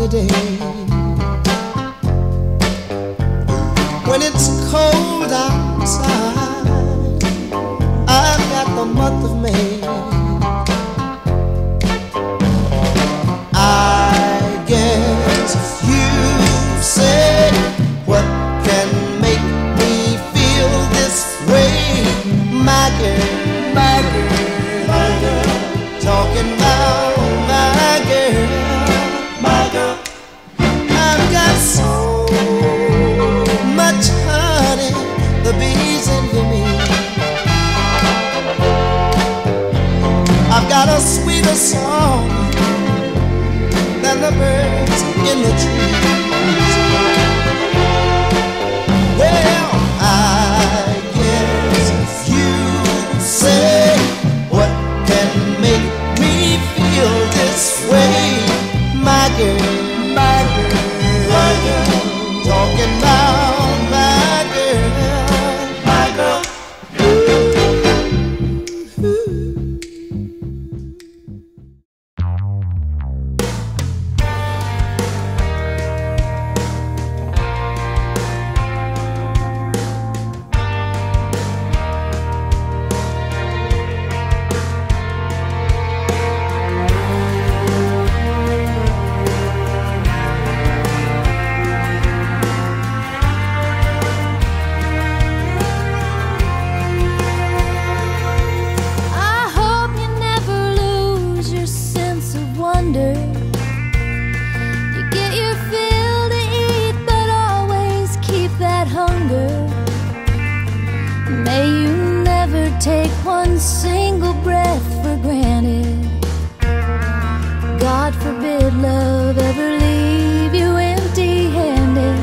sunny day. When it's cold outside, I've got the month of May. I guess you say, what can make me feel this way? My girl, my girl, my girl, talking about my girl, my girl. I've got so much honey, the bees envy me. I've got a sweeter song than the birds in the trees. Well, I guess you say, what can make me feel this way? My girl, my girl, my girl, talking about my girl, my girl. May you never take one single breath for granted. God forbid love ever leave you empty-handed.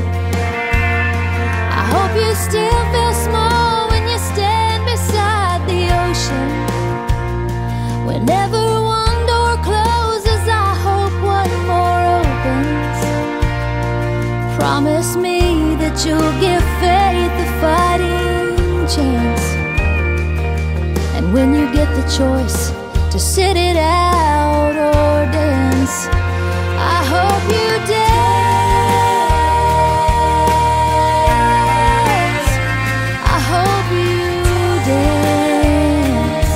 I hope you still feel small when you stand beside the ocean. Whenever one door closes, I hope one more opens. Promise me that you'll give faith a fighting chance. And when you get the choice to sit it out or dance, I hope you dance. I hope you dance.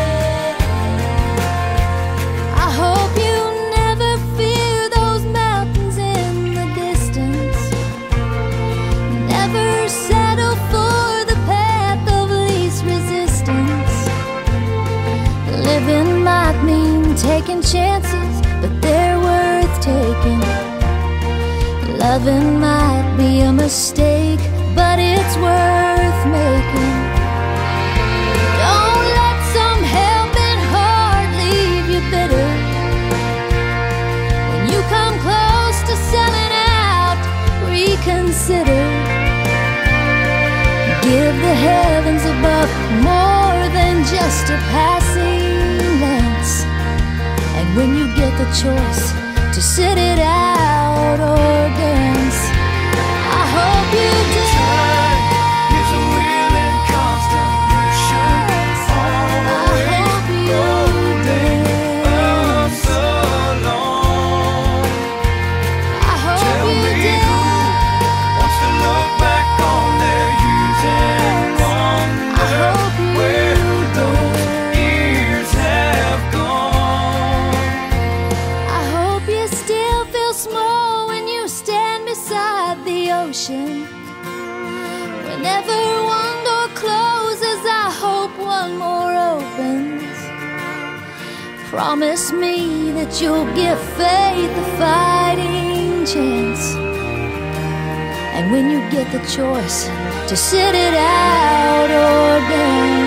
I hope you never fear those mountains in the distance. Never settle for the path of least resistance. Living might mean taking chances, but they're worth taking. Loving might be a mistake, but it's worth making. Don't let some helping heart leave you bitter. When you come close to selling out, reconsider. Give the heavens above more than just a passing glance. And when you get the choice to sit it out or dance, I hope you dance. Time is a wheel in constant motion. Always rolling up so long. I hope Tell you me dance. who wants to look back on their years and I hope wonder you where those dance. years have gone. I hope you still feel small when you stand beside the ocean. Whenever one door closes, I hope one more opens. Promise me that you'll give faith a fighting chance. And when you get the choice to sit it out or dance,